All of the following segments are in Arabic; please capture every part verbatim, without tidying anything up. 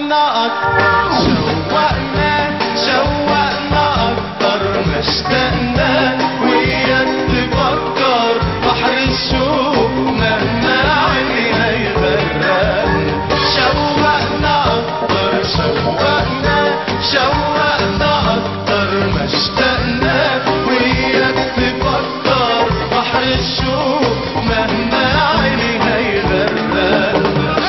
شوقنا أكتر شوقنا شوقنا أكتر ما اشتقنا وياك تفكر بحر الشوق مهما علينا يغرقنا شوقنا أكتر شوقنا شوقنا أكتر ما اشتقنا وياك تفكر بحر الشوق مهما علينا يغرقنا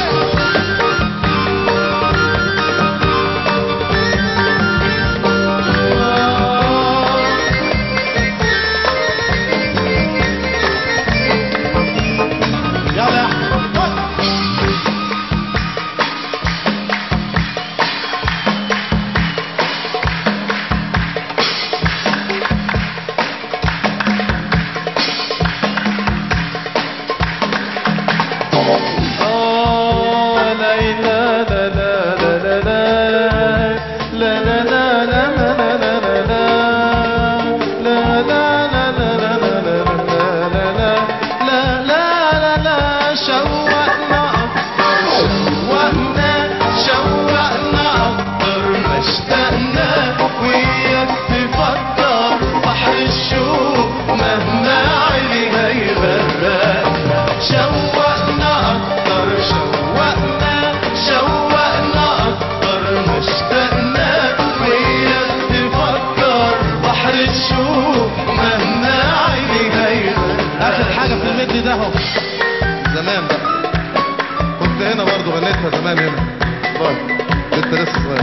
ده اهو زمان بقى كنت هنا برضه غنيتها زمان هنا والله كنت لسه صغير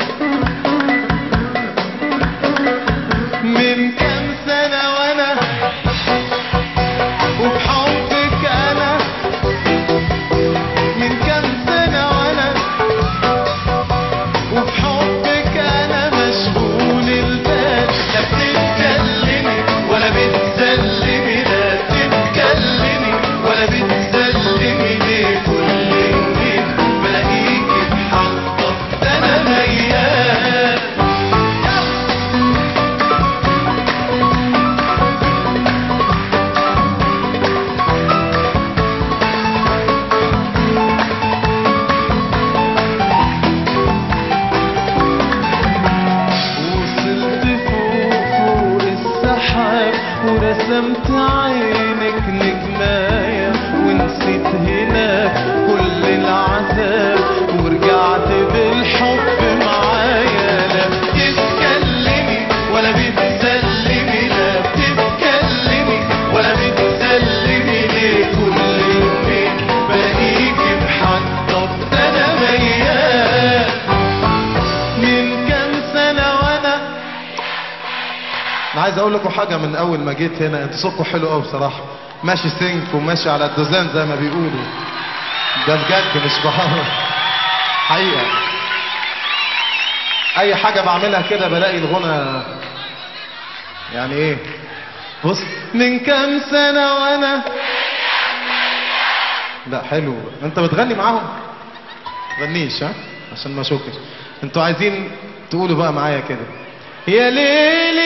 من كام سنة وانا وبحبك انا من كام سنة وانا وبحبك انا مشغول البال لا بتتكلمي ولا بتسلمي لا بتتكلمي ولا بتسلمي ليه كل يومين بلاقيكي بحطة ده انا ميال وصلت فوق فوق السحاب ورسمت عينك نجماية ونسيت هناك كل العذاب ورجعت بالحب معايا لا بتتكلمي ولا بتسلمي لا بتتكلمي ولا بتسلمي ليه كل يومين بلاقيكي بحطة ده انا ميال من كام سنة وانا انا عايز اقول لكم حاجه من اول ما جيت هنا انتوا صوتكم حلو قوي بصراحه ماشي سينك وماشي على الدوزان زي ما بيقولوا ده بجد مش بهرج حقيقه اي حاجه بعملها كده بلاقي الغنى يعني ايه بص من كام سنه وانا لا حلو انت بتغني معاهم غنيش ها عشان ما اشوفش انتوا عايزين تقولوا بقى معايا كده يا ليلي